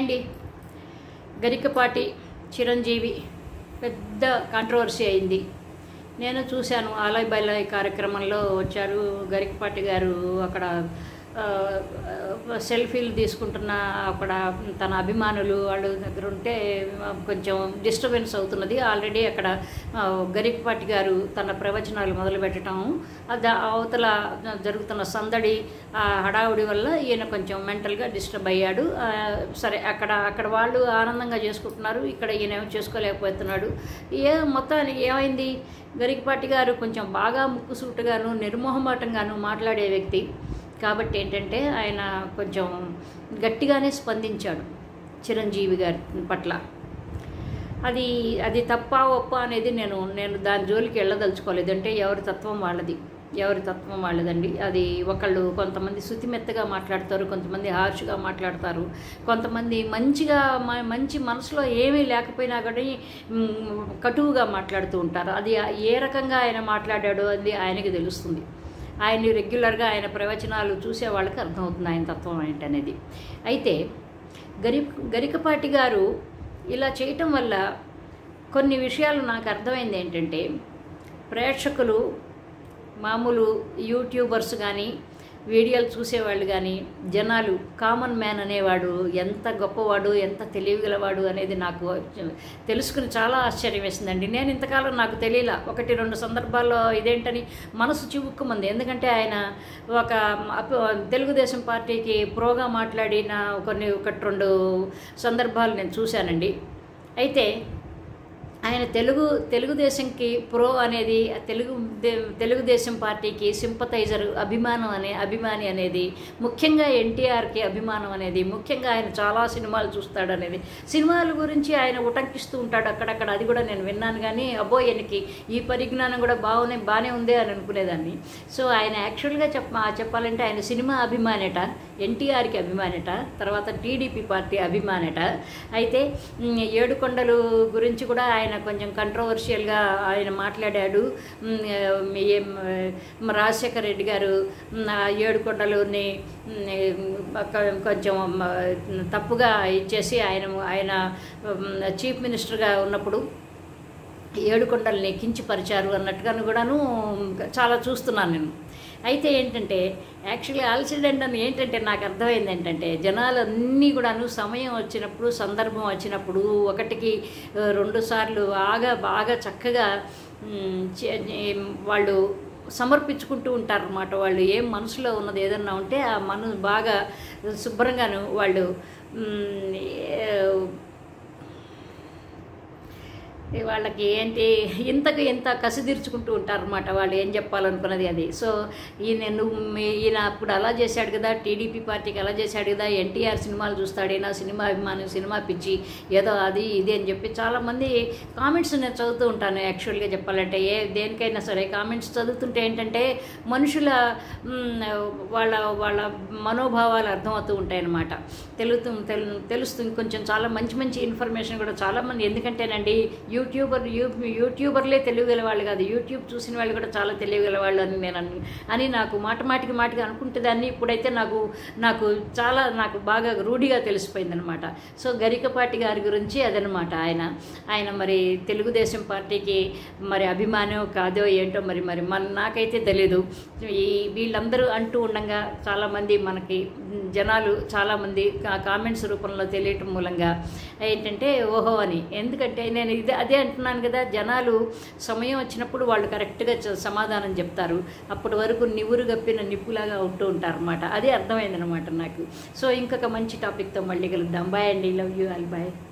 అండి. గరికపాటి చిరంజీవి పెద్ద కాంట్రవర్సీ అయింది. నేను చూశాను. ఆలయ్ బైలాయ్ కార్యక్రమంలో వచ్చారు గరికపాటి గారు. అక్కడ సెల్ఫీలు తీసుకుంటున్న అక్కడ తన అభిమానులు వాళ్ళు దగ్గర ఉంటే కొంచెం డిస్టర్బెన్స్ అవుతున్నది. ఆల్రెడీ అక్కడ గరికపాటి గారు తన ప్రవచనాలు మొదలుపెట్టడం, అవతల జరుగుతున్న సందడి హడావుడి వల్ల ఈయన కొంచెం మెంటల్గా డిస్టర్బ్ అయ్యాడు. సరే, అక్కడ వాళ్ళు ఆనందంగా చేసుకుంటున్నారు, ఇక్కడ ఈయన ఏమో చేసుకోలేకపోతున్నాడు. మొత్తానికి ఏమైంది, గరికపాటి గారు కొంచెం బాగా ముక్కుసూటుగాను నిర్మోహమాటంగాను మాట్లాడే వ్యక్తి కాబట్టి ఏంటంటే ఆయన కొంచెం గట్టిగానే స్పందించాడు చిరంజీవి గారి పట్ల. అది తప్ప ఒప్ప అనేది నేను దాని జోలికి వెళ్ళదలుచుకోలేదు. అంటే ఎవరి తత్వం వాళ్ళదండి. అది ఒకళ్ళు కొంతమంది శుతిమెత్తగా మాట్లాడతారు, కొంతమంది హార్ష్గా మాట్లాడతారు, కొంతమంది మంచి మనసులో ఏమీ లేకపోయినా కానీ కటువుగా మాట్లాడుతూ ఉంటారు. అది ఏ రకంగా ఆయన మాట్లాడాడో అది ఆయనకి తెలుస్తుంది. ఆయన్ని రెగ్యులర్గా ఆయన ప్రవచనాలు చూసే వాళ్ళకి అర్థమవుతుంది ఆయన తత్వం ఏంటనేది. అయితే గరికపాటి గారు ఇలా చేయటం వల్ల కొన్ని విషయాలు నాకు అర్థమైంది. ఏంటంటే ప్రేక్షకులు, మామూలు యూట్యూబర్స్ కానీ వీడియోలు చూసేవాళ్ళు కానీ జనాలు, కామన్ మ్యాన్ అనేవాడు ఎంత గొప్పవాడు, ఎంత తెలివిగలవాడు అనేది నాకు తెలుసుకుని చాలా ఆశ్చర్యం వేసిందండి. నేను ఇంతకాలం నాకు తెలియలా. 1-2 సందర్భాల్లో ఇదేంటని మనసు చివుక్కుమంది. ఎందుకంటే ఆయన ఒక తెలుగుదేశం పార్టీకి ప్రోగా మాట్లాడిన 1-2 సందర్భాలు నేను చూశానండి. అయితే ఆయన తెలుగుదేశంకి ప్రో అనేది, తెలుగుదేశం పార్టీకి సింపతైజర్, అభిమాని అనేది, ముఖ్యంగా ఎన్టీఆర్కి అభిమానం అనేది, ముఖ్యంగా ఆయన చాలా సినిమాలు చూస్తాడు అనేది, సినిమాల గురించి ఆయన ఉటంకిస్తూ ఉంటాడు అక్కడక్కడ. అది కూడా నేను విన్నాను. కానీ అబ్బో, ఈయనకి ఈ పరిజ్ఞానం కూడా బాగానే ఉంది అని అనుకునేదాన్ని. సో ఆయన యాక్చువల్గా చెప్పాలంటే ఆయన సినిమా అభిమానట, ఎన్టీఆర్కి అభిమానట, తర్వాత టీడీపీ పార్టీ అభిమానట. అయితే ఏడుకొండలు గురించి కూడా ఆయన కొంచెం కంట్రవర్షియల్గా ఆయన మాట్లాడాడు. రాజశేఖర రెడ్డి గారు ఏడుకొండలుని కొంచెం తప్పుగా ఇచ్చేసి ఆయన చీఫ్ మినిస్టర్గా ఉన్నప్పుడు ఏడుకొండల్ని కించపరిచారు అన్నట్టుగాను కూడాను చాలా చూస్తున్నాను నేను. అయితే ఏంటంటే యాక్చువల్లీ ఆల్సిడెంట్ అని ఏంటంటే నాకు అర్థమైంది ఏంటంటే జనాలన్నీ కూడాను సమయం వచ్చినప్పుడు, సందర్భం వచ్చినప్పుడు 1-2 సార్లు బాగా చక్కగా వాళ్ళు సమర్పించుకుంటూ ఉంటారన్నమాట. వాళ్ళు ఏం మనసులో ఉన్నది ఏదన్నా ఉంటే ఆ బాగా శుభ్రంగాను వాళ్ళు వాళ్ళకి ఏంటి ఇంత కసి తీర్చుకుంటూ ఉంటారన్నమాట వాళ్ళు ఏం చెప్పాలనుకున్నది అది. సో ఈయన అప్పుడు అలా చేశాడు కదా, టీడీపీ పార్టీకి అలా చేశాడు కదా, ఎన్టీఆర్ సినిమాలు చూస్తాడైనా, సినిమా అభిమానం, సినిమా పిచ్చి, ఏదో అది ఇది అని చెప్పి చాలామంది కామెంట్స్ నేను చదువుతూ ఉంటాను. యాక్చువల్గా చెప్పాలంటే దేనికైనా సరే కామెంట్స్ చదువుతుంటే ఏంటంటే మనుషుల వాళ్ళ మనోభావాలు అర్థమవుతూ ఉంటాయన్నమాట. తెలుస్తుంది కొంచెం. చాలా మంచి ఇన్ఫర్మేషన్ కూడా చాలామంది, ఎందుకంటేనండి యూట్యూబర్లే తెలియగల వాళ్ళు కాదు, యూట్యూబ్ చూసిన వాళ్ళు కూడా చాలా తెలియగల వాళ్ళు అని నాకు మాటికి అనుకుంటుందాన్ని. ఇప్పుడైతే నాకు బాగా రూఢిగా తెలిసిపోయిందనమాట. సో గరికపాటి గారి గురించి అదనమాట. ఆయన మరి తెలుగుదేశం పార్టీకి మరి అభిమానం కాదో ఏంటో మరి నాకైతే తెలీదు. వీళ్ళందరూ అంటూ ఉండగా చాలామంది మనకి జనాలు చాలామంది కామెంట్స్ రూపంలో తెలియటం మూలంగా ఏంటంటే ఓహో అని. ఎందుకంటే నేను అదే అంటున్నాను కదా, జనాలు సమయం వచ్చినప్పుడు వాళ్ళు కరెక్ట్గా సమాధానం చెప్తారు. అప్పటి వరకు నివురు గప్పిన నిప్పులాగా ఉంటూ ఉంటారన్నమాట. అదే అర్థమైందనమాట నాకు. సో ఇంకొక మంచి టాపిక్తో మళ్ళీ కలుద్దాం. బాయ్ అండి, లవ్ యూ ఆల్, బాయ్.